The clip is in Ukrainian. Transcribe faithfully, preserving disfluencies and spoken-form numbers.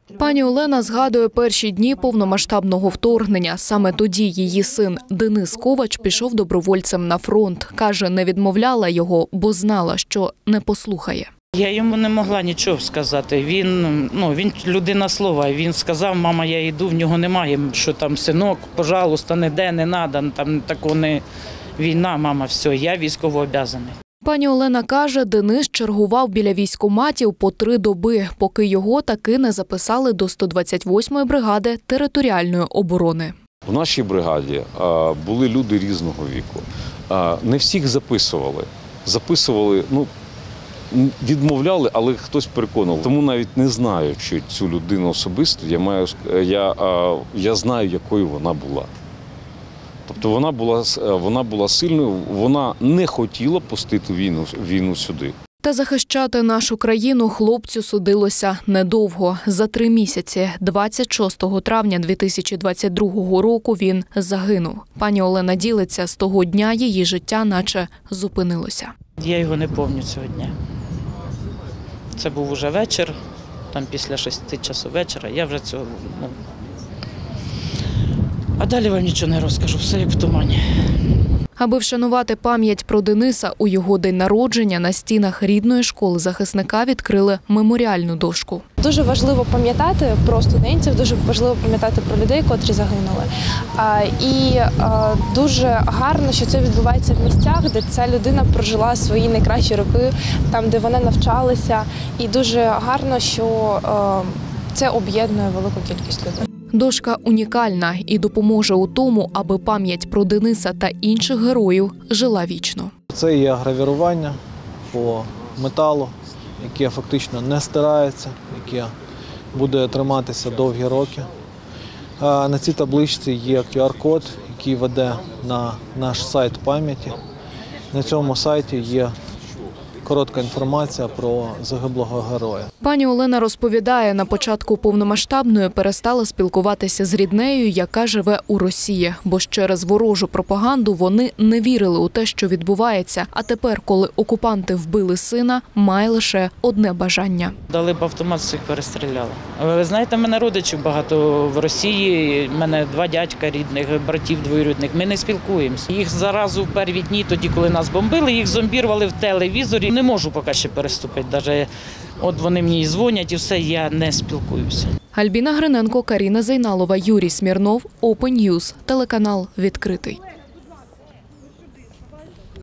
Пані Олена згадує перші дні повномасштабного вторгнення. Саме тоді її син Денис Ковач пішов добровольцем на фронт. Каже, не відмовляла його, бо знала, що не послухає. Я йому не могла нічого сказати. Він, ну, він людина слова. Він сказав, мама, я йду, в нього немає, що там, синок, пожалуйста, ніде, не треба, там такого не війна, мама, все, я військовообов'язаний. Пані Олена каже, Денис чергував біля військкоматів по три доби, поки його таки не записали до сто двадцять восьмої бригади територіальної оборони. У нашій бригаді були люди різного віку. Не всіх записували. Записували, ну, відмовляли, але хтось переконував. Тому навіть не знаю, чи цю людину особисто, я, маю, я, я знаю, якою вона була. Тобто вона була, вона була сильною, вона не хотіла пустити війну, війну сюди. Та захищати нашу країну хлопцю судилося недовго. За три місяці, двадцять шостого травня дві тисячі двадцять другого року, він загинув. Пані Олена ділиться, з того дня її життя наче зупинилося. Я його не пам'ятаю цього дня. Це був уже вечір, там після шести часу вечора, я вже цього, ну... А далі вам нічого не розкажу, все як в тумані. Аби вшанувати пам'ять про Дениса, у його день народження на стінах рідної школи захисника відкрили меморіальну дошку. Дуже важливо пам'ятати про студентів, дуже важливо пам'ятати про людей, котрі загинули. І дуже гарно, що це відбувається в місцях, де ця людина прожила свої найкращі роки, там, де вони навчалися. І дуже гарно, що це об'єднує велику кількість людей. Дошка унікальна і допоможе у тому, аби пам'ять про Дениса та інших героїв жила вічно. Це є гравірування по металу, яке фактично не стирається, яке буде триматися довгі роки. На цій табличці є ку ар код, який веде на наш сайт пам'яті. На цьому сайті є коротка інформація про загиблого героя. Пані Олена розповідає, на початку повномасштабної перестала спілкуватися з ріднею, яка живе у Росії, бо ж через ворожу пропаганду вони не вірили у те, що відбувається. А тепер, коли окупанти вбили сина, має лише одне бажання. Дали б автомат, всіх перестріляли. Ви знаєте, в мене родичів багато в Росії, в мене два дядька рідних, братів двоюрідних. Ми не спілкуємося. Їх заразу в перві дні, тоді, коли нас бомбили, їх зомбірували в телевізорі. Не можу поки ще переступити. Навіть от вони мені дзвонять і все, я не спілкуюся. Альбіна Гриненко, Каріна Зейналова, Юрій Смірнов, Open News, телеканал «Відкритий».